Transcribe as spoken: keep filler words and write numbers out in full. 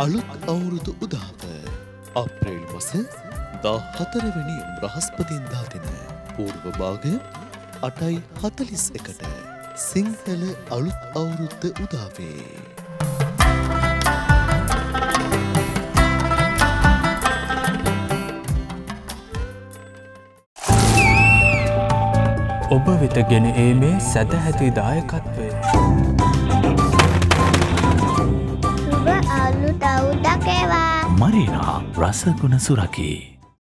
අලුත් අවුරුදු උදාව අප්‍රේල් මාස දාහතර වෙනි බ්‍රහස්පතින්දා දින පූර්ව භාගය අටයි හතළිස් එකට සිංහල අලුත් අවුරුද්ද උදාවේ ඔබ වෙත ගෙන ඒමේ සැදැහැති දායකත්වය සුබ අලුත් අවුරුද්දක් වේවා මරීනා රසගුණ සුරකී